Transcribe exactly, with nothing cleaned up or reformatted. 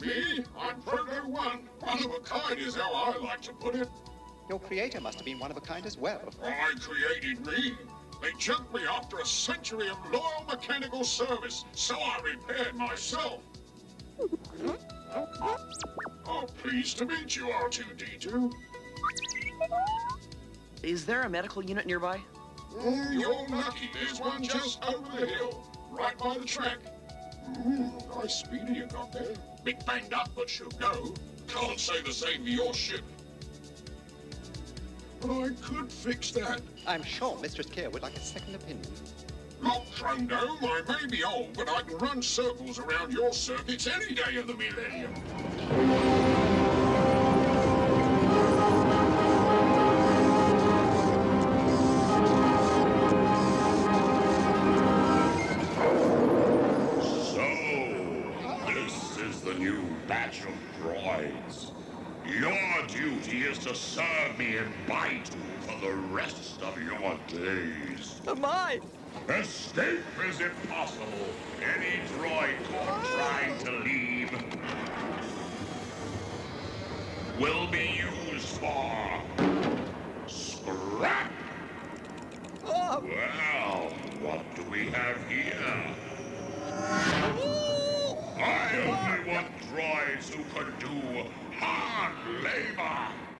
Me? I'm Proto One. One of a kind is how I like to put it. Your creator must have been one of a kind as well. I created me. They jumped me after a century of loyal mechanical service, so I repaired myself. Oh, pleased to meet you, R two D two. Is there a medical unit nearby? Mm, you're lucky. There's one just over the hill, right by the track. Mm, nice speeder you got there. Bit banged up, but she'll go. Can't say the same for your ship. But I could fix that. I'm sure Mistress Keir would like a second opinion. Look, Trondome, I may be old, but I can run circles around your circuits any day of the millennium. The new batch of droids. Your duty is to serve me in Baitu for the rest of your days. My! Escape is impossible. Any droid caught trying to leave will be used for scrap. Oh. Well, what do we have here? I only want droids who could do hard labor.